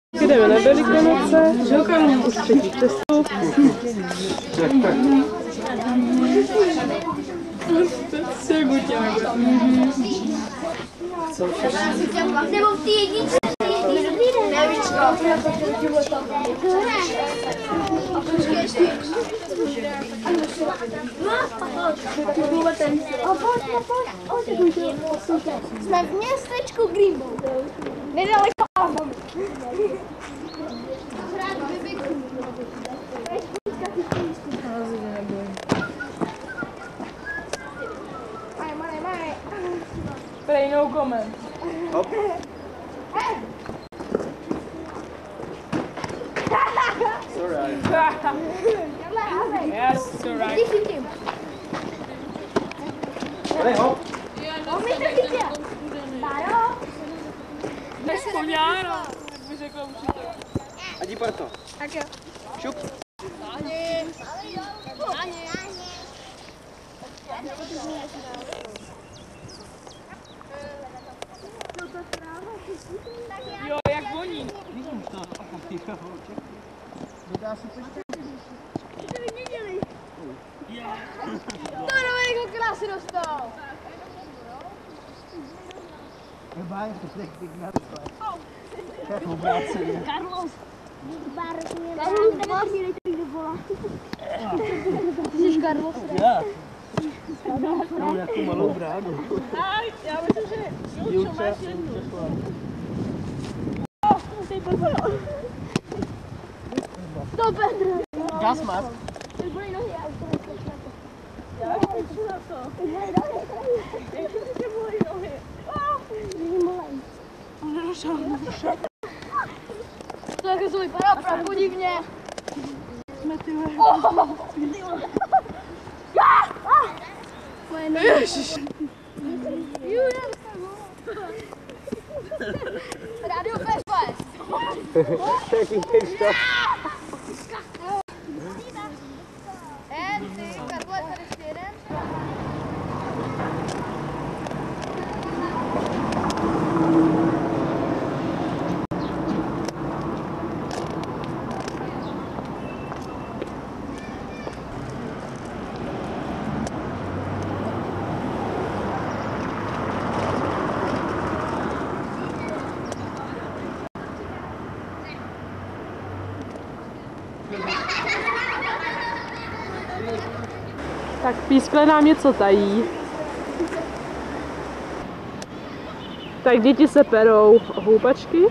Jdeme na Velikonoce, Žilka mě už třetí cestu. Nebo v té jedničce. Jsme v městečku Greenbow. Nedaleko Albany. Prej no comment. Hop. It's alright. Yes, it's alright. Prej hop. On mi to chytil. Báro. Než koňára, jak by řekl učitel. A jdi Parto. Tak jo. Šup. Jo, jak voní. Dodá si počkej. To vyměnili. To nového krásy dostal. Nebáj, to se bych narysla. Jako obráceně. Carlos. Carlos, nemáš mi nejte do vola. Ty jsi Carlos. Já. Mám nějakou malou bránu. Aj, já myslím, že Julčo máš jednu. To Petr. Gas mask. Ty bolí nohy, já už to neskouším. Já ještě na to. Ty bolí nohy. Jak tě bolí nohy? Není malej. To jako to vypadá opravdu podivně. Jsme ty vole. Moje nohy. Ježiš. Radio Fest. Jaký to? Ty, Karle, tady ještě jeden. Tak pískle nám něco tají. Tak děti se perou houpačky.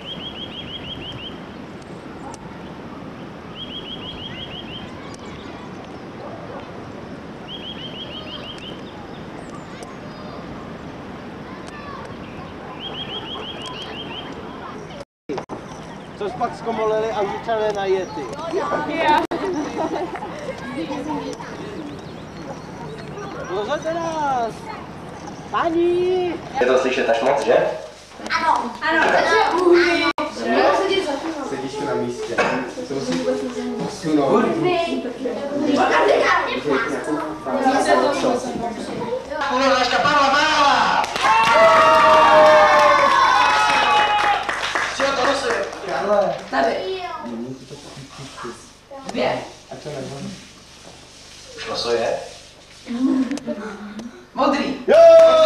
Co jsi pak zkomolili a začali na jety? Yeah. Pozor nás! Paní! Je to slyšet až moc, že? Ano. Sedíš tu na místě. Co musíš posunout? Uložka Pavla Bála! Čeho to nosuje? Karle. Tady. Dvě. A co nebo? Už losuje? Modrý. Jo!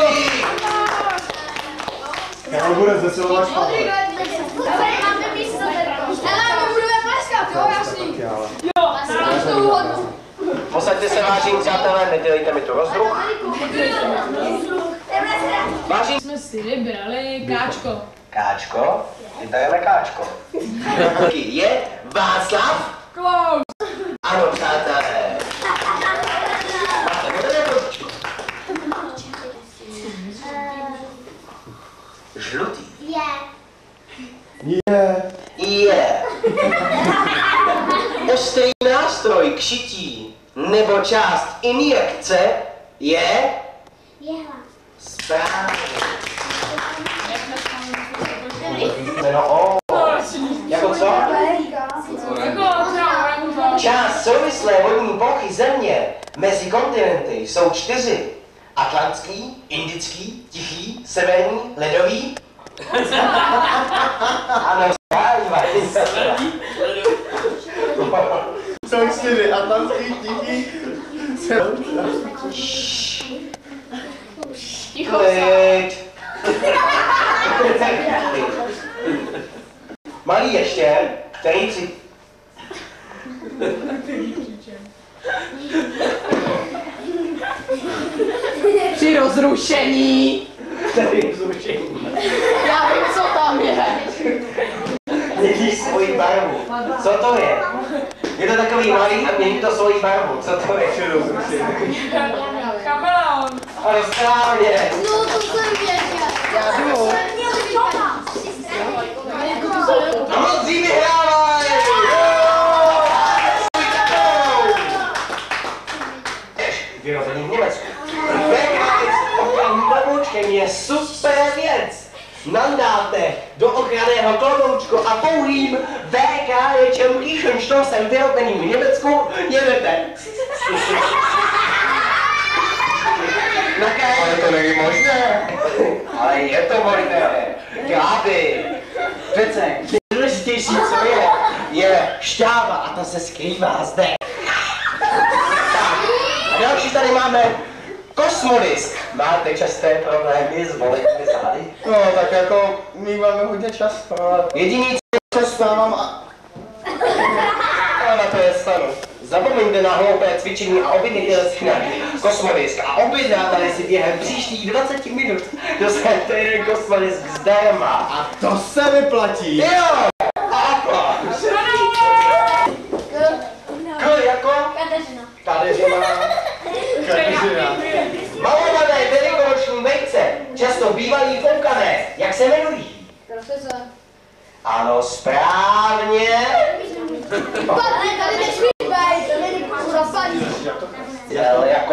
Karel bude zesilovat školy. Máme místo teď. Hele, my budeme pleskat, jo, jasný. Jo. Máme to úhodnou. Posaďte se, vážení přátelé, nedělejte mi tu rozdruh. Vážení... Jsme si vybrali káčko. Káčko? Vybereme káčko. Je Václav? Klaus. Ano, přátelé. Máte modré kočičko? Žlutý. Je. Ostrý nástroj k šití nebo část injekce je správně. Jméno jako co? Část souvislé vodní plochy země mezi kontinenty jsou 4. Atlantský, Indický, Tichý, Severní, Ledový. Ano, správně. Jsou 4 atlantský, tichý. Ticho Klid. Malý ještě, který si... Při rozrušení. Který zrušení. Já vím, co tam je. Měníš svoji barvu. Co to je? Je to takový malý a mění to svoji barvu. Co to je? Chameleon. Ano, správně. No, to jsem věděl. Já jdu. A moc vyhrávaj! Vyrobený v Německu. VKS ochranný kloboučkem je super věc. Nandáte do ochranného kloboučku a pouhým VKS Kiechenstoßem vyrobeným v Německu jedete. Ale to není možné. Ale je to možné. Gáby. Přece nejdůležitější, co je šťáva a ta se skrývá zde. A další tady máme kosmodisk. Máte časté problémy s bolestmi zády? No, tak jako my máme hodně často. Jediný, Co stávám a... co na to je stanu. Zapomeňte na hloupé cvičení a objednejte si na kosmodisk a objednáte si během příštích 20 minut. Dostanete jeden kosmodisk zdarma. A to se vyplatí. Jo! Aplaus! K jako? Kateřina. Kateřina. Kateřina. Malované velikonoční vejce, často bývají foukané. Jak se jmenují? Profesor. Ano, správně. Patrik, tady nesmí být, to není zapadí. L jako?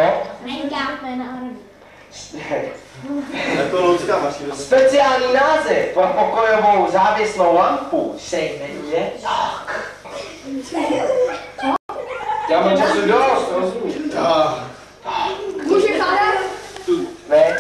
Jako loucká mašina. Speciální název pro pokojovou závěsnou lampu se jmenuje jak? Já mám času dost, rozumím. Může chádat? Ne?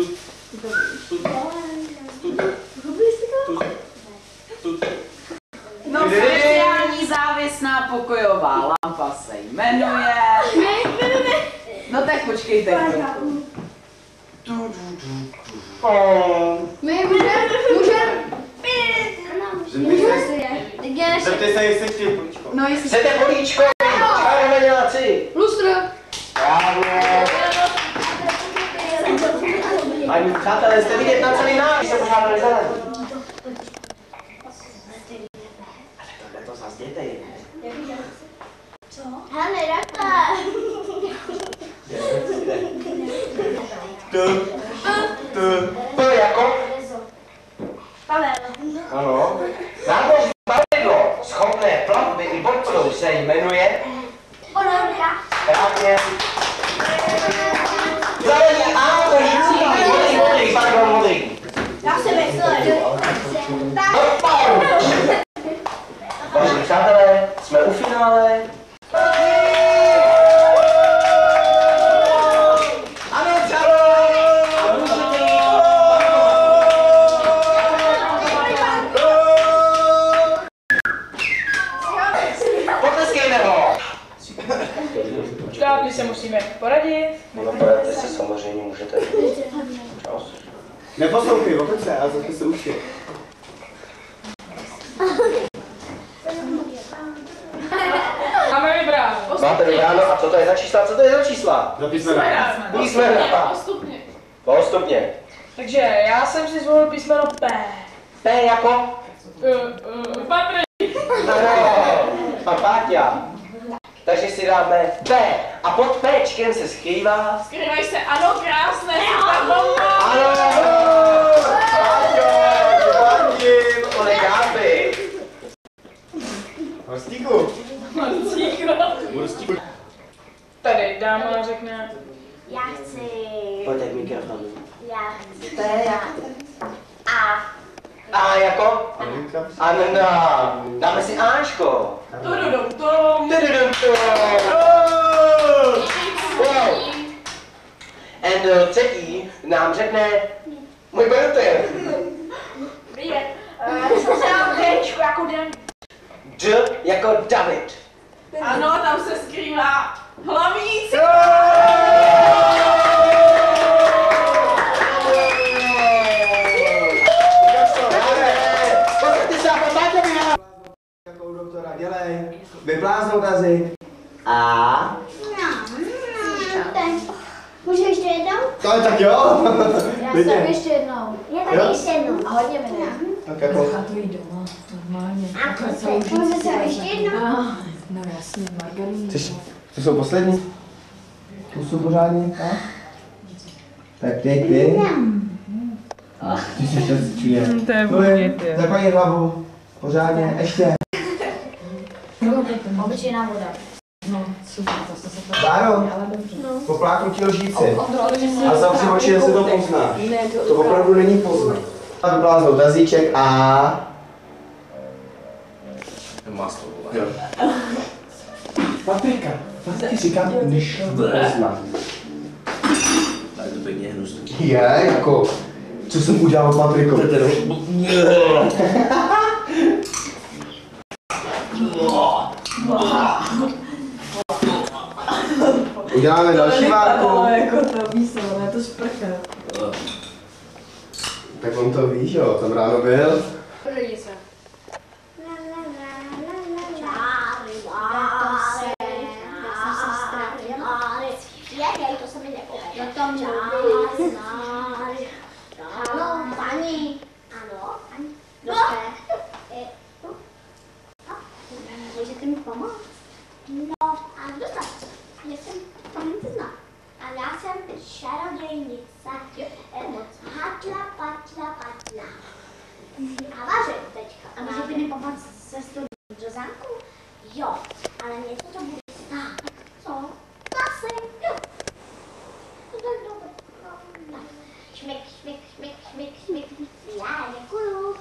No, speciální závěsná pokojová lampa se jmenuje... No tak počkejte. My můžeme. Zeptej se, jestli chtějí políčko. No jestli... Chcete políčko? Čaroveňáci? Lustr. Bravo. Ani přátelé, jste vidět na celý náš, se pořádali zelený. Ale tohle to zase dětej. Hele, Raka. P jako? Pavel. Ano. Námořní plavidlo, schopné plavby i pod vodou, se jmenuje? Ponorka. Správně. Zelený a modrý, pardon, modrý. Já se myslel. Vážení přátelé, jsme u finále. Ano, čaro! Potleskejme ho! Štápli se musíme poradit. No, poradte si samozřejmě můžete. Čau. Neposlouchej, otoč se a zase se uši. Máme vybrat. Máte vybráno a co to je za čísla? Co to je za čísla? Za písmena. Písmena. Postupně. Postupně. Takže já jsem si zvolil písmeno P. P jako? Patrik. Ano. A Páťa. Takže si dáme P. A pod Pčkem se skrývá? Skrývaj se, ano, krásné, super bomba. Ano. Páťo, fandím. Ole Gáby. Horstíku. Horstíku. Tady dáma řekne. Já chci. Pojďte k mikrofonu. Já chci. A. A jako? Anna. Dáme si Ačko. Tududum. Wow. And třetí nám řekne můj bratr. Vidět. Já jsem se dám Dčku jako den. D jako David. Ano, tam se skrývá hlavníci. Jakou doktora, dělej. Vypláznou tazy. A. Můžu ještě jednou? To je tak jo. Já jsem ještě jednou. Já taky ještě jednou. A hodně mi ne. Tak jako. A to jí doma, normálně. Můžu se ještě jednou? No jasně, margarínu. To jsou poslední? Pusu pořádně, a? Tak teď ty. Ty jsi to čuje. To je vůně, ty. Zaklání hlavu. Pořádně, ještě. Obyčejná voda. No, super, to se to... Báro, Ale dobře. popláknu ti lžíci. A A zavři oči, jestli to poznáš. Ne, To opravdu není poznat. A vypláznou tazíček a... Maslo. Jo. Paprika. Fakt ti říkám, než to poznat. Tak to pěkně hnusný. Je, jako... Co jsem udělal s paprikou? Uděláme další várku. Ale jako to víš, ale to sprcha. Tak on to ví, jo, tam ráno byl. Podívej se. To se mi nepovede. Ano, paní. Ano, paní. Můžete mi pomoct? No, a kdo to? Já jsem pamětná. A já jsem čarodějnice. Hatla, patla. A vařím teďka. A můžete mi pomoct cestu do zámku? Jo, ale něco to bude stát. Co? Klasy. Jo. To tak dobré. Šmik. Já děkuju.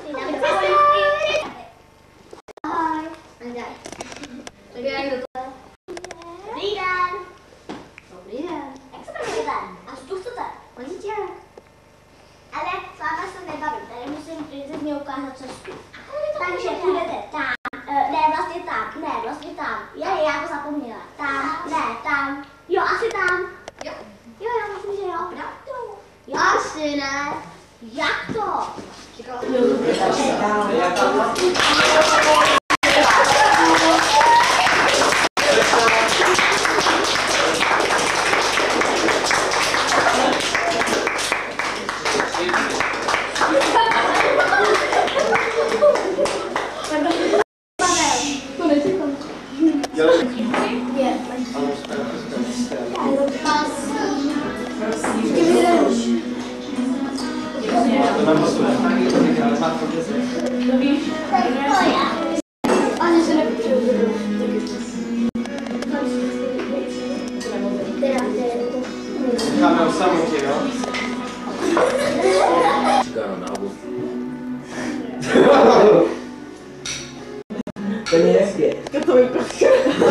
Ahoj. Andaj. Tak jak to? Dobrý den. Dobrý den. Jak se jmenujete? A co tu chcete? Pojďte. Ale s váma se nebavím, tady musím princezně ukázat cestu. Takže půjdete tam. Ne, vlastně tam. Já to zapomněla. Tam. Jo, asi tam. Jo, myslím, že jo. Jo, asi ne. Jak to? Necháme ho samotě, jo? Čeká na nábu. To je hezké. To vyprchá.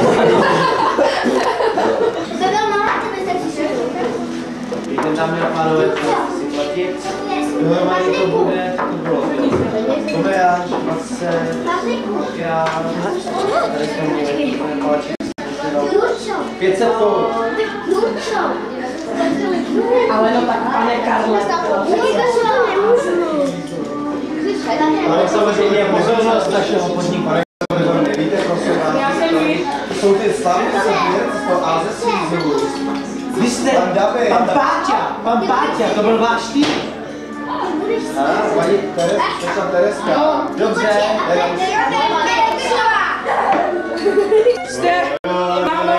To byl malá, to byste přišli. Víte, dámy a pánové, si platit. Dohromady to bude, to bylo. Tobejář, Mace, já, tady jsme měli palačky. 500 korun. Ale no tak, pane Karle. Ale samozřejmě pozornost našeho podniku. Víte, prosím vás, jsou ty slavy, co z toho Alzesí znovu. Vy jste pan Páťa, to byl váš tým. Paní Tereska. Dobře, Jste, máme.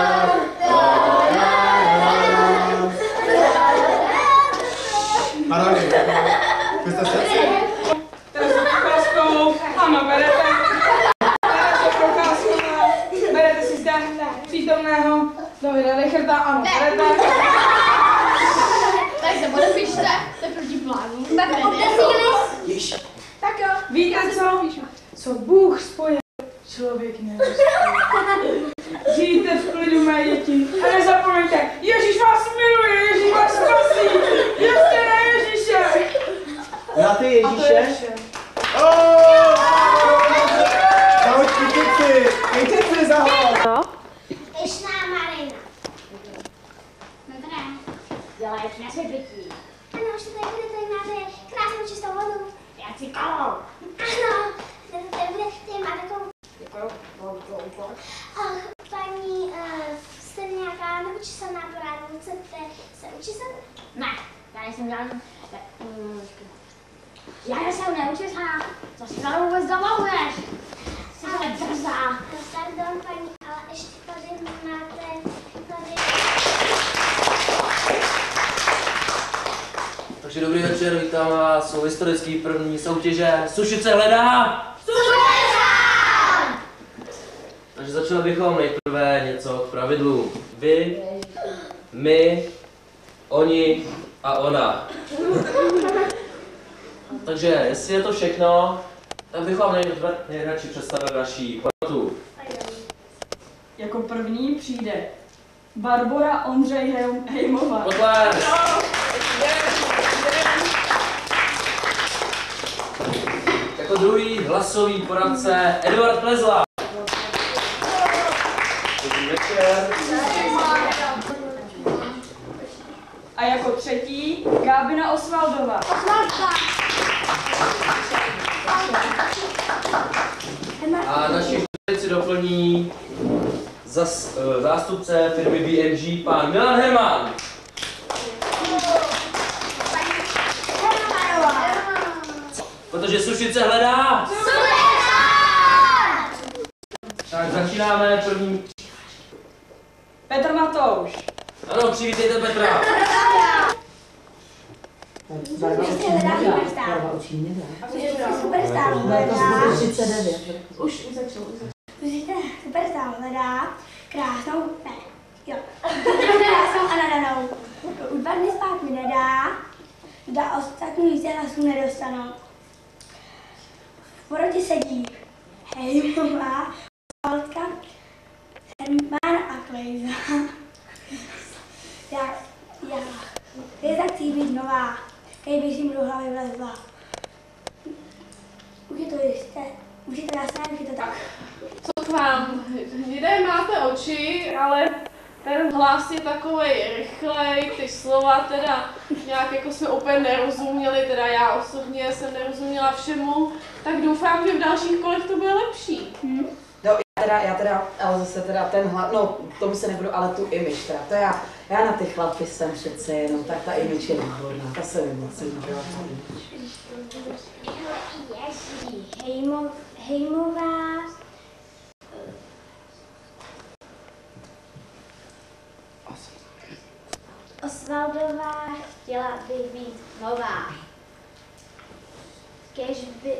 Maroni, vy jste se? Teraz procházkou, ano, berete si zde přítomného Davida Richarda, ano, berete. Tak se podepište, to je proti plánu. Tak jo. Víte co Bůh spojil, člověk nerozpojil. Žijte v klidu, mé děti, a nezapomeňte, Ježíš vás miluje, Ježíš vás spasí, věřte na Ježíše. Na ty Ježíše? A to je vše. jsem žádný... Já se neučíš hrát, co si tady vůbec dovoluješ? Jsi to drzá. Pardon, paní, ale ještě tady máte... Takže dobrý večer, vítám vás u historický první soutěže Sušice hledá! Takže začali bychom nejprve něco k pravidlu. Vy, my, oni a ona. Takže jestli je to všechno, tak bychom nejradši představili naší porotu. Jako první přijde Barbora Ondřej Hejmová. Potlesk! Jako druhý hlasový poradce Eduard Plezla. Dobrý večer. A jako třetí Gábina Osvaldová. A naši si doplní zástupce firmy BMG, pan Milan Herman. Protože Sušice hledá. Tak začínáme prvním. Petr Matouš. Ano, přivítejte Petra. Superstar hledá. 39. Už začal. Superstar hledá krásnou, ne, jo, krásnou a nadanou. U 2 dny spát mi nedá, zda ostatní více hlasů nedostanou. V porotě sedí Hejmová, Osvaldka, Herman a Klejza. Já, Klejza chci být nová, hej bych jim do hlavy vlezla. Už je to jisté, už je to jasné, už je to tak. Co k vám? Lidé máte oči, ale ten hlas je takovej rychlej, ty slova teda nějak jako jsme úplně nerozuměli, teda já osobně jsem nerozuměla všemu, tak doufám, že v dalších kolech to bude lepší. No, já teda, ale zase teda ten hlas, no, tomu se nebudu, ale tu image teda, to já na ty chlapy jsem přece jenom, tak ta image je výborná, ta se mi moc líbila. Hejmová, Osvaldová chtěla by být nová. Kež by...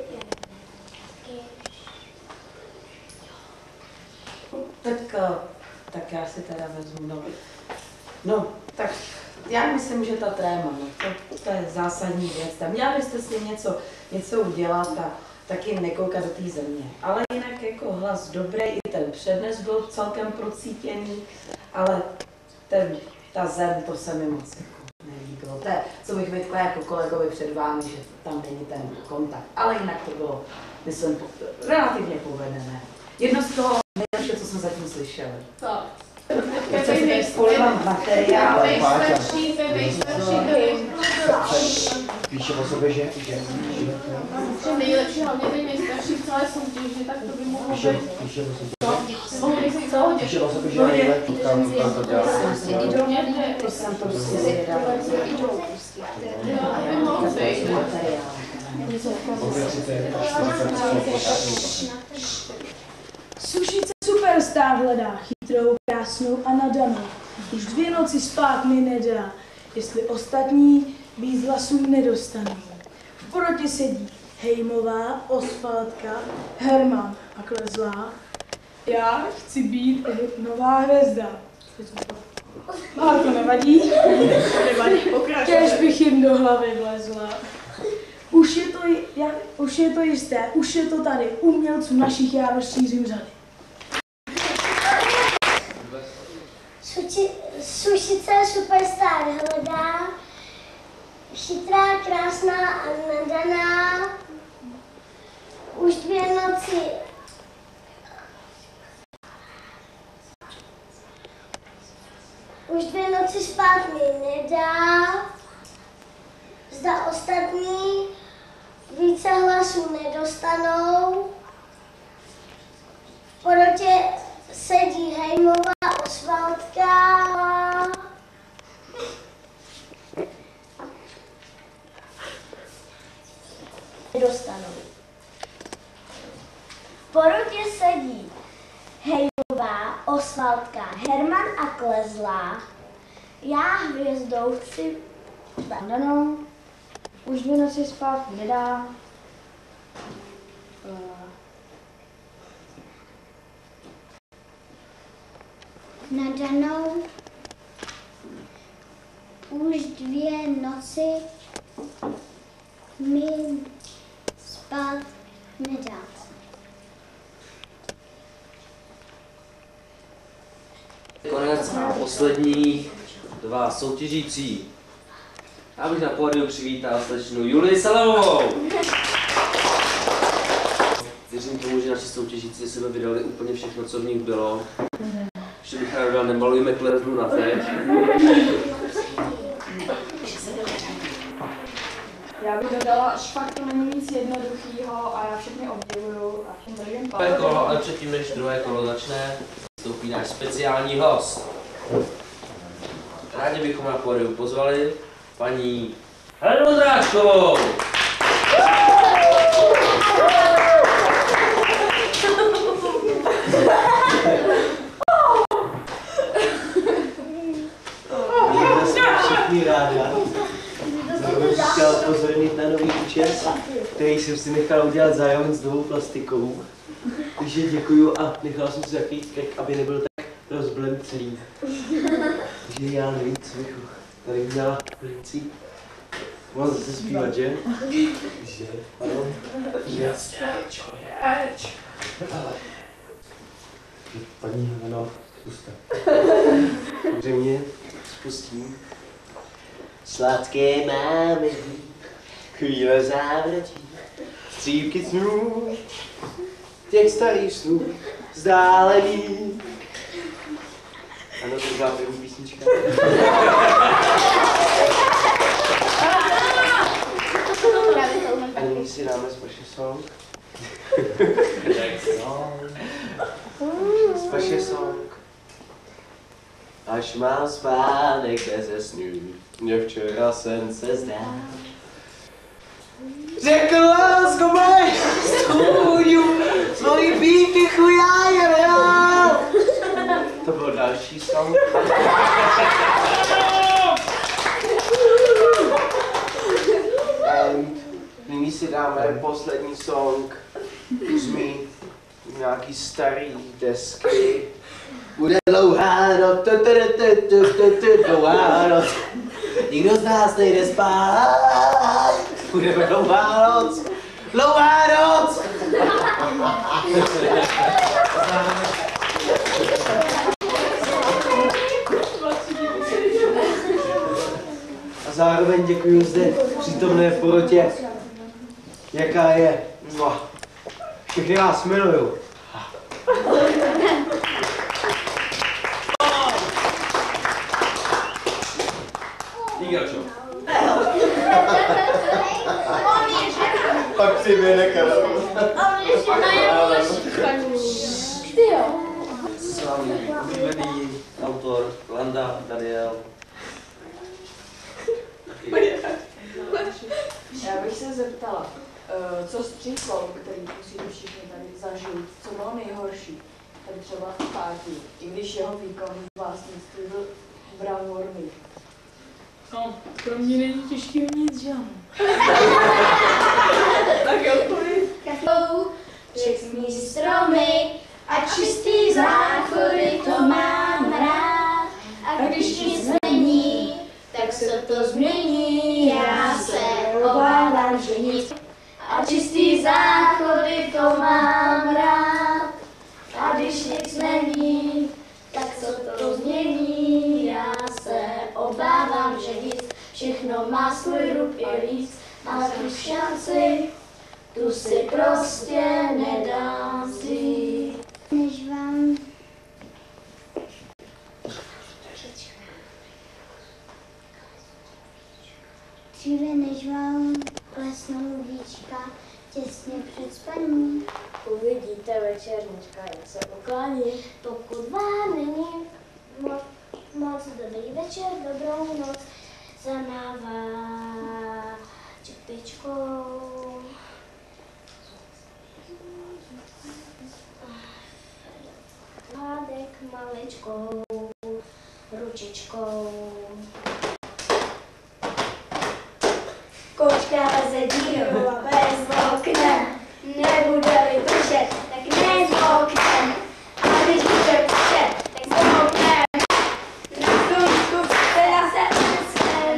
Tak já si teda vezmu, no, tak já myslím, že ta tréma, no, to je zásadní věc. Tam měla byste s ním něco udělat a taky nekoukat do té země. Ale jinak jako hlas dobrý, i ten přednes byl celkem procítěný, ale ta zem, to se mi moc jako nelíbilo. To je, co bych vytkla jako kolegovi před vámi, že tam není ten kontakt. Ale jinak to bylo, myslím, relativně povedené. Jedno z toho nejlepší, co jsme zatím slyšeli. Tak. Teď se tady spolivám materiál. Píše o sobě, že nejlepší, hlavně ty nejstarší v celé soutěži, tak to by mohlo být. píše o sobě, Píše že nejlepší, kam to dělá. To jsem prostě zvědavá. Sušice superstar hledá, chytrou, krásnou a nadanou. Už 2 noci spát mi nedá, jestli ostatní víc hlasů nedostanou. V porotě sedí Hejmová, Osvaldka, Herman a Klezlá. Já chci být nová hvězda. Ale to nevadí. Kéž bych jim do hlavy vlezla. Už je to jisté, už je to tady. Umělců našich já rozšířím řady. Sušice superstar hledá, chytrá, krásná a nadaná. Už 2 noci spát mi nedá, zda ostatní více hlasů nedostanou. V porotě sedí Hejmová, Osvaldka, porotě sedí Hejlová, Osvaldka, Herman a Klezlá. Já hvězdou chci danou, už 2 noci spát nedá. Nadanou už 2 noci mi spát nedá. Konec a poslední 2 soutěžící. Já bych na pódiu přivítal slečnu Julii Salamovou. Věřím tomu, že naši soutěžíci sebe vydali úplně všechno, co v nich bylo. Ještě bych rád nemalujeme kleznu na teď. Já bych dodala, až fakt to není nic jednoduchýho a já všechny obdivuju a všem držím Druhé kolo, ale předtím, než druhé kolo začne, vstoupí náš speciální host. Rádi bychom na pódium pozvali paní Helenu Vondráčkovou. Všichni ráda. Bych chtěl upozornit na nový účes, který jsem si nechal udělat zároveň s novou plastikou. Takže děkuju a nechal jsem si takový trek, aby nebyl tak rozblem celý. Takže já nevím, co bych tady měla polici. Mám zase zpívat, že? Že? Ano? Že? Paní Heleno, zkuste. Takže mě spustím. Sladké máme chvíle závratí, střípky snů, těch starých snů, vzdálený. Ano, to byla první písnička. A nyní si dáme Spaše Song. Spaše Song. Až mám spánek beze snů, mě včera sen se zdá. Řekl lásko mé stůňu, svoji pípichu já jen já. To byl další song. And nyní si dáme poslední song z mý nějaký starý desky. Bude dlouhá noc, dlouhá noc, nikdo z nás nejde spát. Budeme dlouhá noc, dlouhá noc. A zároveň děkuji zde přítomné porotě, jaká je. Všechny vás miluju. Díky, čo? Pak si vyjde Karel. S vámi oblíbený autor Landa Daniel. Já bych se zeptala, co s příklou, který musíte všichni tady zažít, co bylo nejhorší, tady třeba v pátí, i když jeho výkon vlastnictví byl bravurný. No, pro mě není těžký nic, že ano. Tak jo, odpověď. Všechny stromy a čistý záchody, to mám rád. A když nic není, tak se to změní. Já se obávám, že nic. A čistý záchody, to mám rád. A když nic není, tak se to změní. Já se obávám, že nic. Všechno má svůj rub i víc. A tu šanci, tu si prostě nedám vzít. Než vám dříve než vám klesnou víčka těsně před spaním, uvidíte večernička, jak se poklání. Pokud vám není moc dobrý večer, dobrou noc, zamává čepičkou. Hádek maličkou ručičkou. Kočka leze dírou a bez okna. Nebude-li pršet, tak nezmokne. A když bude pršet, tak zmokne. Na slunku teda se usne.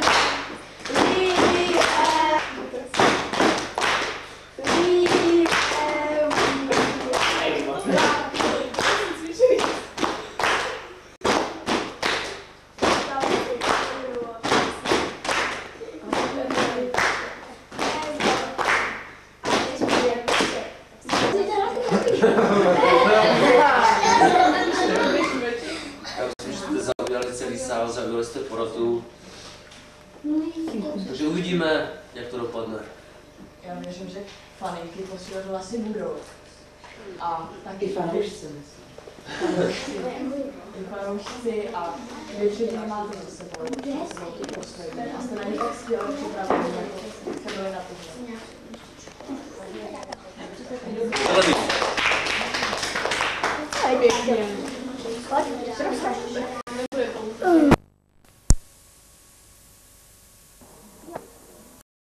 Já myslím, že jste zaujali celý sál, zaujali jste porotu. Takže uvidíme, jak to dopadne. Já věřím, že faninky posílat hlasy budou. A taky fanoušci. fanoušci a většině máte za sebou. A jste na ně tak skvěle připraveni, jako jste byli na tohle. Pojď,